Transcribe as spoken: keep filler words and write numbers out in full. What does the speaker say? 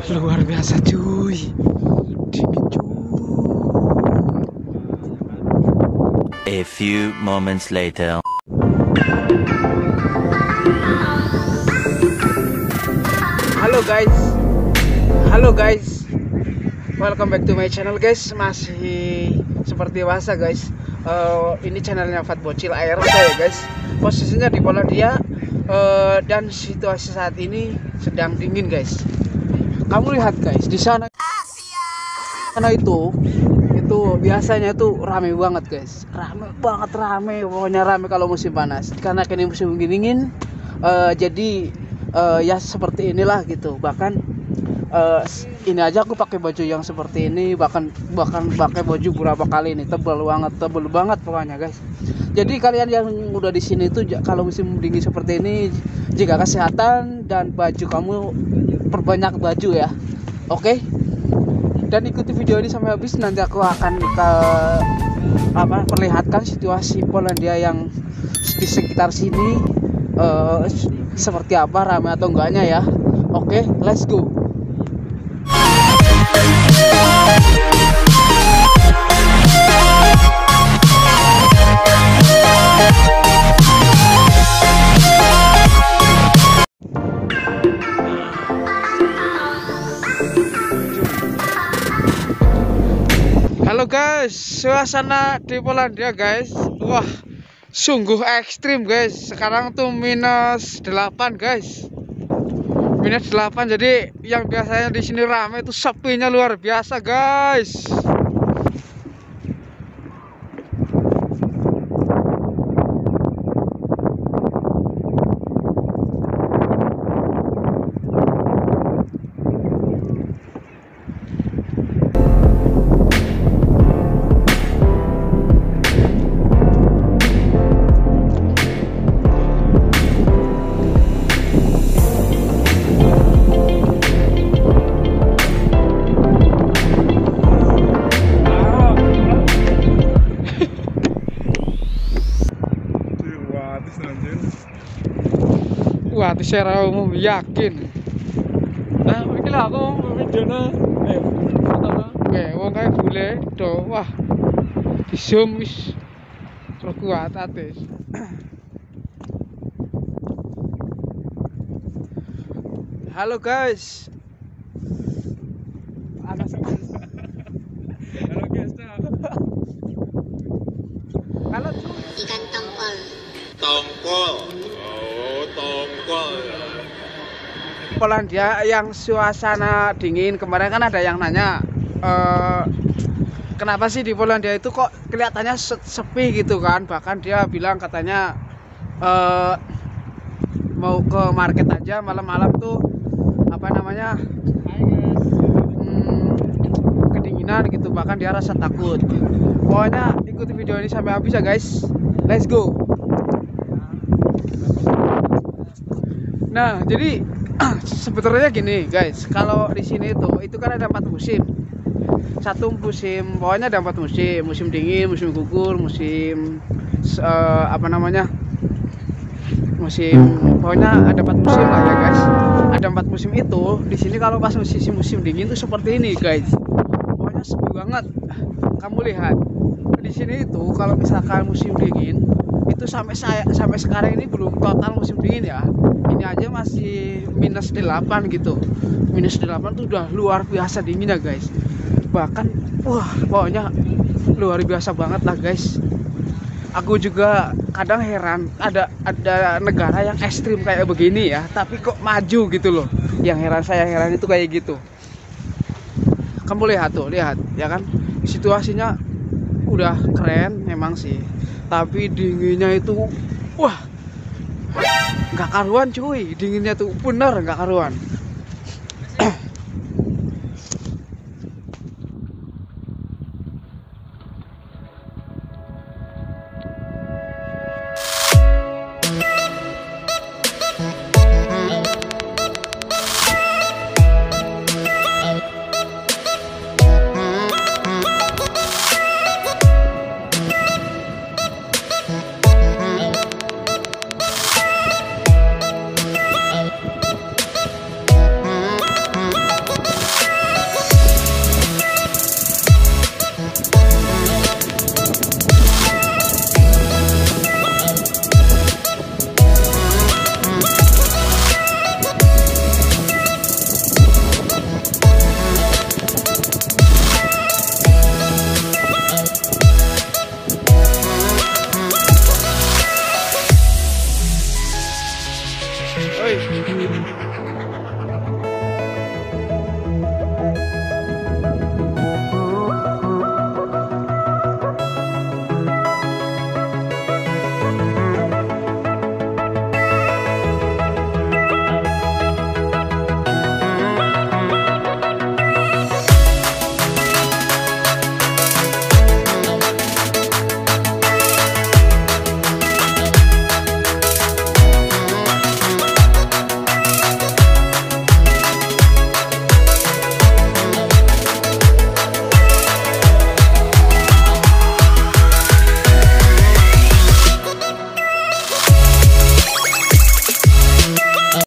Luar biasa cuy. Dingin cuy. A few moments later. Halo guys. Halo guys. Welcome back to my channel guys. Masih seperti biasa guys. Uh, ini channelnya Fat Bocil Air saya guys. Posisinya di Polandia uh, dan situasi saat ini sedang dingin guys. Kamu lihat guys, di sana sana itu itu biasanya itu rame banget guys, rame banget rame pokoknya rame kalau musim panas. Karena kini musim dingin, uh, jadi uh, ya seperti inilah gitu. Bahkan uh, ini aja aku pakai baju yang seperti ini, bahkan bahkan pakai baju berapa kali ini, tebal banget tebal banget pokoknya guys. Jadi kalian yang udah di sini tuh kalau musim dingin seperti ini, jaga kesehatan dan baju kamu perbanyak baju ya, oke? Okay? Dan ikuti video ini sampai habis, nanti aku akan ke apa perlihatkan situasi Polandia yang di sekitar sini uh, seperti apa, ramai atau enggaknya ya. Oke, okay, let's go. Halo guys, suasana di Polandia guys, wah sungguh ekstrim guys. Sekarang tuh minus delapan guys, minus delapan. Jadi yang biasanya di sini ramai itu sepinya luar biasa guys. Wah, secara umum yakin. Nah, ini lah aku videonya. Eh, fotonya. Oke, wong kayak bule, do. Wah, di zoom wis kuat atis. Halo guys. Halo guys. Halo ikan tongkol. Tongkol. Oh, tongkol. Polandia yang suasana dingin. Kemarin kan ada yang nanya, uh, kenapa sih di Polandia itu kok kelihatannya sepi gitu kan. Bahkan dia bilang katanya uh, mau ke market aja malam-malam tuh apa namanya hmm, kedinginan gitu. Bahkan dia rasa takut. Pokoknya ikuti video ini sampai habis ya guys. Let's go. Nah, jadi sebetulnya gini guys, kalau di sini itu itu kan ada empat musim. Satu musim, pokoknya ada empat musim. Musim dingin, musim gugur, musim uh, apa namanya? Musim, pokoknya ada empat musim lah ya guys. Ada empat musim itu. Di sini kalau pas musim musim dingin itu seperti ini guys. Pokoknya sepi banget. Kamu lihat di sini itu kalau misalkan musim dingin itu sampai saya sampai sekarang ini belum total musim dingin ya. Ini aja masih minus delapan gitu. Minus delapan tuh udah luar biasa dingin ya guys. Bahkan wah pokoknya luar biasa banget lah guys. Aku juga kadang heran ada ada negara yang ekstrim kayak begini ya, tapi kok maju gitu loh. Yang heran saya heran itu kayak gitu. Kamu lihat tuh, lihat ya kan. Situasinya udah keren memang sih. Tapi dinginnya itu wah nggak karuan cuy, dinginnya tuh bener nggak karuan.